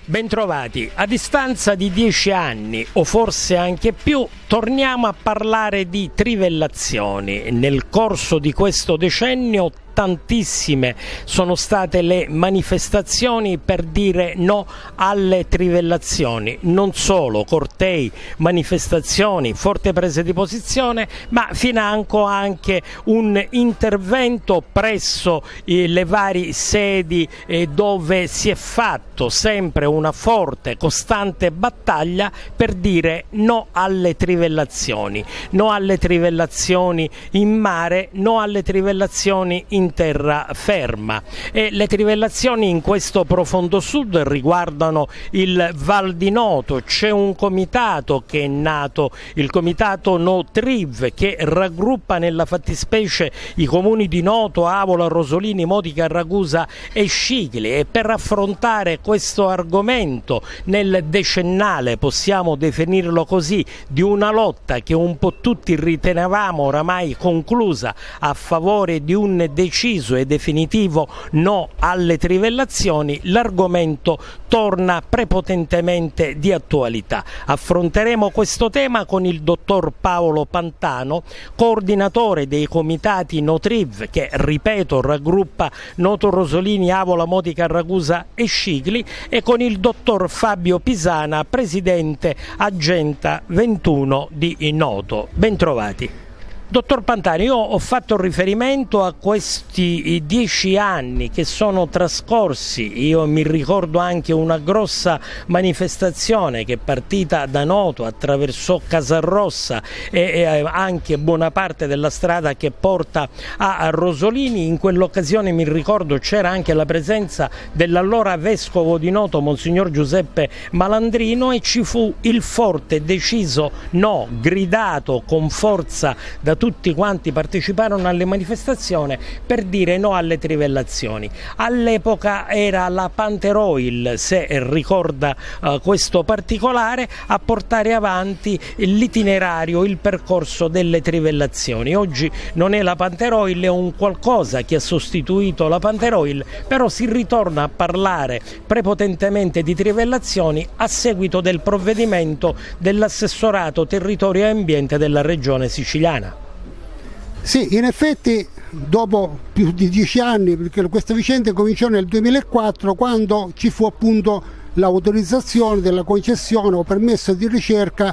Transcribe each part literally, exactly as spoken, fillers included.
Bentrovati, a distanza di dieci anni o forse anche più torniamo a parlare di trivellazioni. Nel corso di questo decennio tantissime sono state le manifestazioni per dire no alle trivellazioni, non solo cortei, manifestazioni, forti prese di posizione, ma financo anche un intervento presso eh, le varie sedi eh, dove si è fatto sempre una forte, costante battaglia per dire no alle trivellazioni, no alle trivellazioni in mare, no alle trivellazioni in terraferma. E le trivellazioni in questo profondo sud riguardano il Val di Noto. C'è un comitato che è nato, il comitato No-Triv, che raggruppa nella fattispecie i comuni di Noto, Avola, Rosolini, Modica, Ragusa e Scicli, e per affrontare questo argomento nel decennale, possiamo definirlo così, di una lotta che un po' tutti ritenevamo oramai conclusa a favore di un deciso e definitivo no alle trivellazioni, l'argomento torna prepotentemente di attualità. Affronteremo questo tema con il dottor Paolo Pantano, coordinatore dei comitati No-Triv, che ripeto raggruppa Noto, Rosolini, Avola, Modica, Ragusa e Scicli, e con il dottor Fabio Pisana, presidente Agenta ventuno di Noto. Bentrovati. Dottor Pantani, io ho fatto riferimento a questi dieci anni che sono trascorsi. Io mi ricordo anche una grossa manifestazione che è partita da Noto, attraversò Casarrossa e, e anche buona parte della strada che porta a, a Rosolini. In quell'occasione mi ricordo c'era anche la presenza dell'allora vescovo di Noto, Monsignor Giuseppe Malandrino, e ci fu il forte, deciso no, gridato con forza da tutti quanti parteciparono alle manifestazioni per dire no alle trivellazioni. All'epoca era la Panther Oil, se ricorda uh, questo particolare, a portare avanti l'itinerario, il percorso delle trivellazioni. Oggi non è la Panther Oil, è un qualcosa che ha sostituito la Panther Oil, però si ritorna a parlare prepotentemente di trivellazioni a seguito del provvedimento dell'assessorato territorio e ambiente della regione siciliana. Sì, in effetti dopo più di dieci anni, perché questa vicenda cominciò nel duemilaquattro, quando ci fu appunto l'autorizzazione della concessione o permesso di ricerca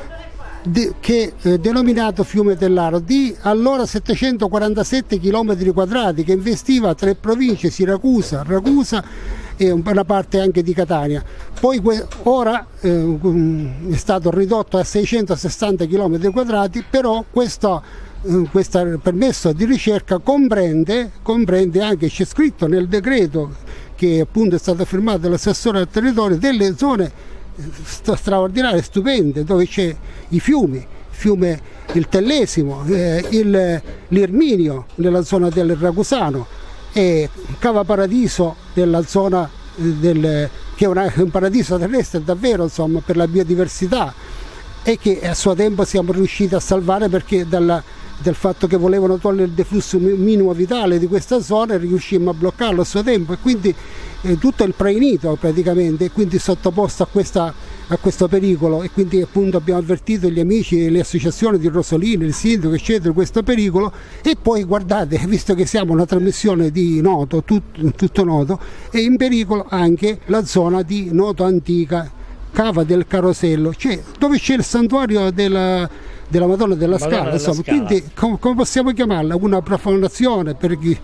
de, che eh, denominato Fiume dell'Aro, di allora settecentoquarantasette chilometri quadrati, che investiva tre province, Siracusa, Ragusa e una parte anche di Catania. Poi ora eh, è stato ridotto a seicentosessanta chilometri quadrati, però questo questo permesso di ricerca comprende, comprende anche, c'è scritto nel decreto che appunto è stato firmato dall'assessore al territorio, delle zone straordinarie, stupende, dove c'è i fiumi, fiume il Tellesimo, eh, il, l'Irminio nella zona del Ragusano e Cava Paradiso nella zona del, che è, una, è un paradiso terrestre davvero, insomma, per la biodiversità, e che a suo tempo siamo riusciti a salvare perché dalla del fatto che volevano togliere il deflusso minimo vitale di questa zona, e riuscimmo a bloccarlo a suo tempo, e quindi eh, tutto il Prainito praticamente è quindi sottoposto a, questa, a questo pericolo, e quindi appunto abbiamo avvertito gli amici e le associazioni di Rosolini, il sindaco eccetera, questo pericolo. E poi guardate, visto che siamo una trasmissione di Noto, tutto, tutto Noto, è in pericolo anche la zona di Noto Antica, Cava del Carosello, cioè dove c'è il santuario della della Madonna della Madonna Scala, della insomma. Scala. Quindi com come possiamo chiamarla? Una profanazione per il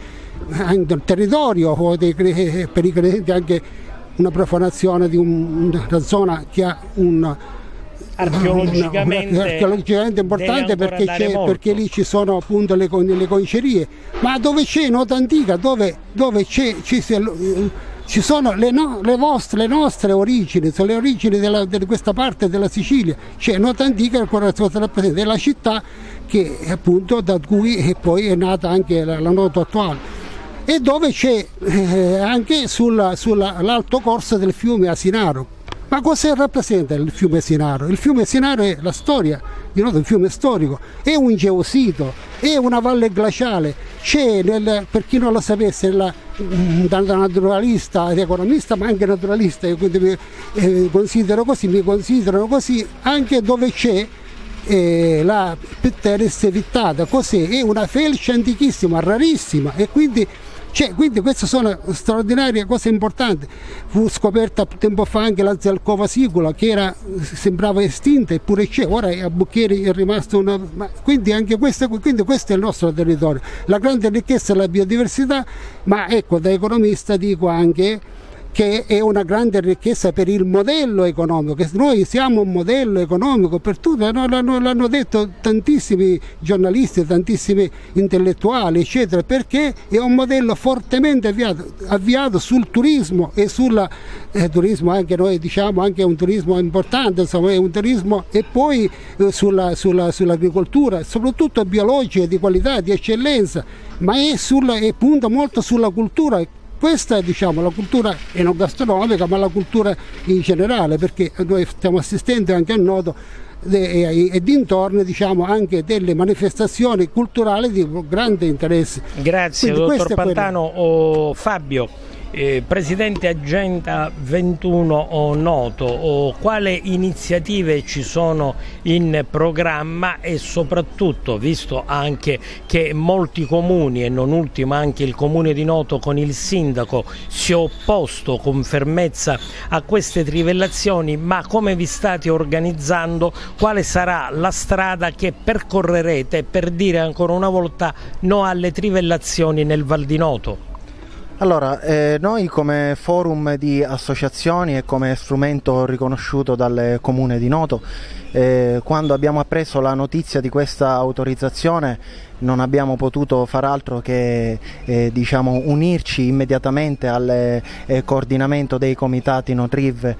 territorio o dei, per i credenti, anche una profanazione di un, una zona che ha un archeologicamente, una, archeologicamente importante, perché, perché lì ci sono appunto le, le concerie, ma dove c'è Nota Antica, dove, dove c'è ci sono le, no, le, vostre, le nostre origini, sono le origini della, di questa parte della Sicilia, c'è Nota Antica della città, che appunto da cui poi è nata anche la, la Noto attuale, e dove c'è eh, anche sull'alto corso del fiume Asinaro, Ma cosa rappresenta il fiume Sinaro? Il fiume Sinaro è la storia di Noto, un fiume storico, è un geosito, è una valle glaciale, c'è, nel, per chi non lo sapesse, la, da naturalista, economista, ma anche naturalista, io quindi mi eh, considero così, mi considerano così, anche dove c'è eh, la Pteris vittata, così è una felce antichissima, rarissima, e quindi Cioè, quindi queste sono straordinarie cose importanti. Fu scoperta tempo fa anche la Zelkova sicula, che era, sembrava estinta, eppure c'è, ora a Bucchieri è rimasto una... Ma quindi anche questo, quindi questo è il nostro territorio. La grande ricchezza è la biodiversità, ma ecco, da economista dico anche che è una grande ricchezza per il modello economico, che noi siamo un modello economico per tutto, l'hanno, l'hanno detto tantissimi giornalisti, tantissimi intellettuali, eccetera, perché è un modello fortemente avviato, avviato sul turismo e sul eh, turismo, anche noi diciamo anche un turismo importante, insomma, è un turismo, e poi eh, sulla, sulla, sull'agricoltura, soprattutto biologica, di qualità, di eccellenza, ma è, sulla, è punta molto sulla cultura. Questa è, diciamo, la cultura enogastronomica, ma la cultura in generale, perché noi stiamo assistendo anche a Noto e, e dintorni, diciamo, anche delle manifestazioni culturali di grande interesse. Grazie. Quindi, dottor Pantano. O Fabio, eh, Presidente Agenda ventuno o Noto, o quale iniziative ci sono in programma, e soprattutto, visto anche che molti comuni, e non ultimo anche il comune di Noto con il sindaco, si è opposto con fermezza a queste trivellazioni, ma come vi state organizzando, quale sarà la strada che percorrerete per dire ancora una volta no alle trivellazioni nel Val di Noto? Allora, eh, noi come forum di associazioni e come strumento riconosciuto dal Comune di Noto, eh, quando abbiamo appreso la notizia di questa autorizzazione non abbiamo potuto far altro che eh, diciamo, unirci immediatamente al eh, coordinamento dei comitati Notriv,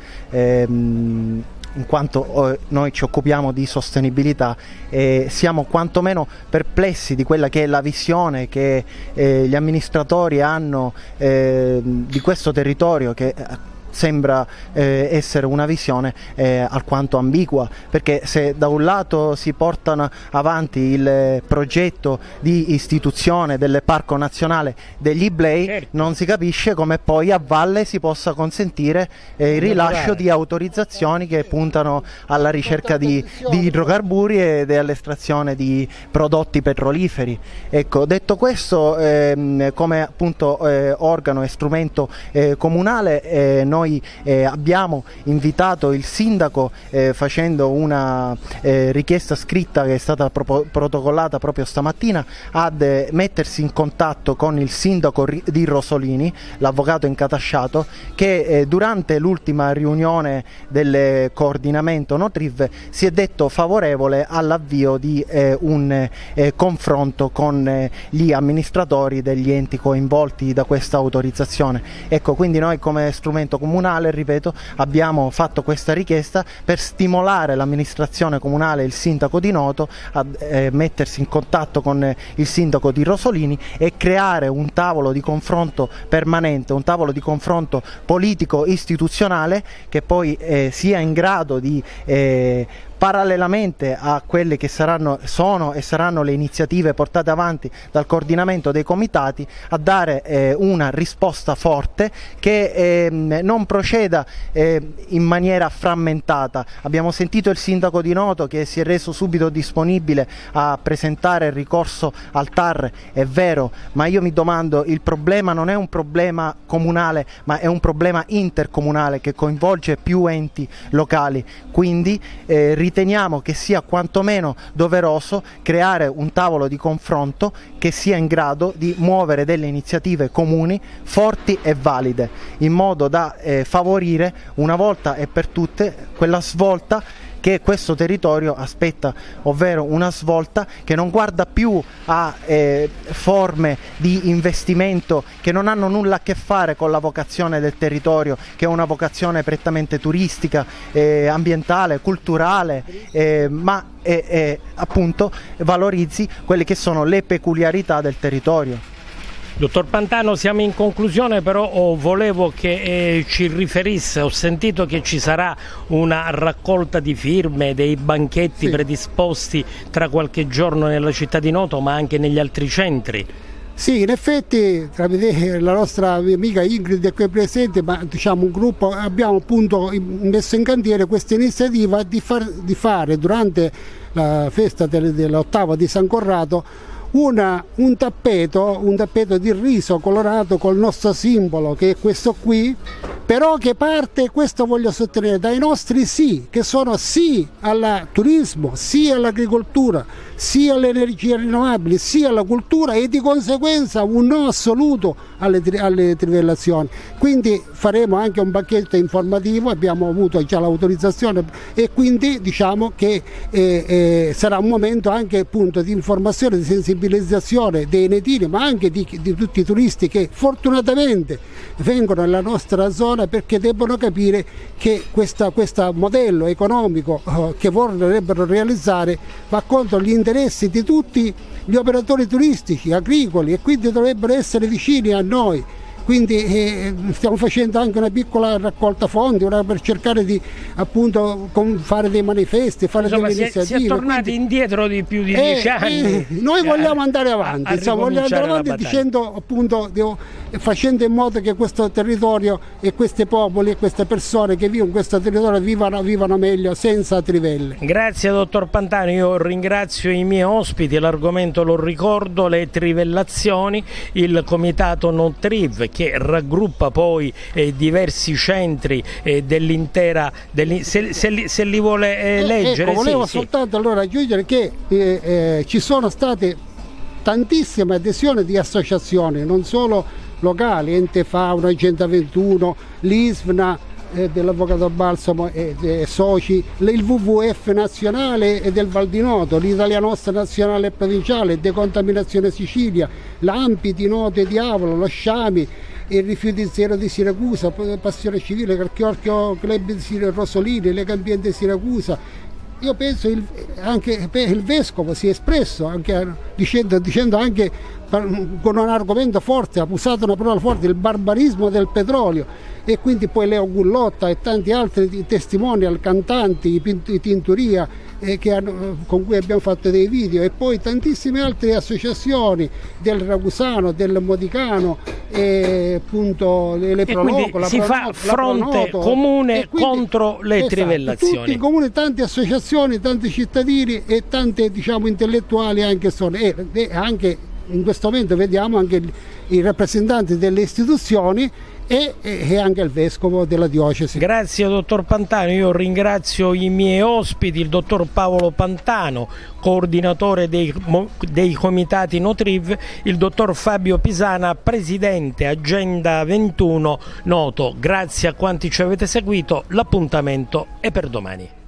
ehm, in quanto noi ci occupiamo di sostenibilità e siamo quantomeno perplessi di quella che è la visione che eh, gli amministratori hanno eh, di questo territorio, che sembra eh, essere una visione eh, alquanto ambigua, perché se da un lato si portano avanti il eh, progetto di istituzione del Parco Nazionale degli Iblei, certo, non si capisce come poi a valle si possa consentire eh, il rilascio di autorizzazioni che puntano alla ricerca di, di idrocarburi ed all'estrazione di prodotti petroliferi. Ecco, detto questo, ehm, come appunto eh, organo e strumento eh, comunale, eh, noi Noi eh, abbiamo invitato il sindaco eh, facendo una eh, richiesta scritta che è stata protocollata proprio stamattina ad eh, mettersi in contatto con il sindaco di Rosolini, l'avvocato incatasciato, che eh, durante l'ultima riunione del coordinamento Notriv si è detto favorevole all'avvio di eh, un eh, confronto con eh, gli amministratori degli enti coinvolti da questa autorizzazione. Ecco, quindi noi come strumento comunale, ripeto, abbiamo fatto questa richiesta per stimolare l'amministrazione comunale e il sindaco di Noto a eh, mettersi in contatto con eh, il sindaco di Rosolini e creare un tavolo di confronto permanente, un tavolo di confronto politico istituzionale che poi eh, sia in grado di eh, parallelamente a quelle che saranno, sono e saranno le iniziative portate avanti dal coordinamento dei comitati, a dare eh, una risposta forte che eh, non proceda eh, in maniera frammentata. Abbiamo sentito il sindaco di Noto che si è reso subito disponibile a presentare il ricorso al T A R, è vero, ma io mi domando, il problema non è un problema comunale, ma è un problema intercomunale che coinvolge più enti locali, quindi eh, riteniamo che sia quantomeno doveroso creare un tavolo di confronto che sia in grado di muovere delle iniziative comuni forti e valide, in modo da eh, favorire una volta e per tutte quella svolta che questo territorio aspetta, ovvero una svolta che non guarda più a eh, forme di investimento che non hanno nulla a che fare con la vocazione del territorio, che è una vocazione prettamente turistica, eh, ambientale, culturale, eh, ma eh, eh, appunto valorizzi quelle che sono le peculiarità del territorio. Dottor Pantano, siamo in conclusione, però oh, volevo che eh, ci riferisse, ho sentito che ci sarà una raccolta di firme, dei banchetti sì. predisposti tra qualche giorno nella città di Noto, ma anche negli altri centri. Sì, in effetti tramite la nostra amica Ingrid è qui presente, ma diciamo un gruppo, abbiamo appunto messo in cantiere questa iniziativa di, far, di fare durante la festa dell'ottava di San Corrado Una, un, tappeto, un tappeto di riso colorato col nostro simbolo, che è questo qui, però che parte, questo voglio sottolineare, dai nostri sì, che sono sì al turismo, sì all'agricoltura, sì alle energie rinnovabili, sì alla cultura e di conseguenza un no assoluto alle, alle trivellazioni. Quindi faremo anche un pacchetto informativo, abbiamo avuto già l'autorizzazione e quindi diciamo che eh, eh, sarà un momento anche appunto di informazione, di sensibilizzazione dei netini, ma anche di, di tutti i turisti che fortunatamente vengono nella nostra zona, perché debbono capire che questo modello economico eh, che vorrebbero realizzare va contro gli interessi di tutti gli operatori turistici, agricoli, e quindi dovrebbero essere vicini a noi. Quindi eh, stiamo facendo anche una piccola raccolta fondi una, per cercare di appunto fare dei manifesti, fare insomma, delle si è, iniziative. Si è tornati quindi, indietro di più di eh, dieci anni. Eh, noi vogliamo andare avanti, insomma, vogliamo andare avanti dicendo appunto, devo, facendo in modo che questo territorio e questi popoli e queste persone che vivono in questo territorio vivano, vivano meglio senza trivelle. Grazie dottor Pantano, io ringrazio i miei ospiti, l'argomento lo ricordo, le trivellazioni, il comitato NoTriv che raggruppa poi eh, diversi centri eh, dell'intera, dell se, se, li, se li vuole eh, leggere. Ecco, volevo sì, soltanto sì. allora aggiungere che eh, eh, ci sono state tantissime adesioni di associazioni, non solo locali, Ente Fauna, Agenda ventuno, l'ISVNA eh, dell'Avvocato Balsamo e eh, soci, il W W F nazionale e del Val di Noto, l'Italia Nostra nazionale e provinciale, Decontaminazione Sicilia, l'Ampi di Noto e di Avolo, lo Sciami, il Rifiuti Zero di Siracusa, Passione Civile, Carchiorchio Club di Rosolini, Lega Ambiente Siracusa. Io penso il, anche il Vescovo si è espresso anche, dicendo, dicendo anche con un argomento forte, ha usato una parola forte, il barbarismo del petrolio, e quindi poi Leo Gullotta e tanti altri testimonial, cantanti, i Tintoria, eh, che hanno, con cui abbiamo fatto dei video, e poi tantissime altre associazioni del Ragusano, del Modicano, e appunto le Proloco, si fa fronte Pronoto, comune quindi, contro le esatto, trivellazioni. Tutti i comuni, tante associazioni, tanti cittadini e tante diciamo intellettuali anche sono, e, e anche in questo momento vediamo anche i rappresentanti delle istituzioni e, e anche il vescovo della diocesi. Grazie dottor Pantano, io ringrazio i miei ospiti, il dottor Paolo Pantano, coordinatore dei, dei comitati NoTriv, il dottor Fabio Pisana, presidente Agenda ventuno Noto. Grazie a quanti ci avete seguito, l'appuntamento è per domani.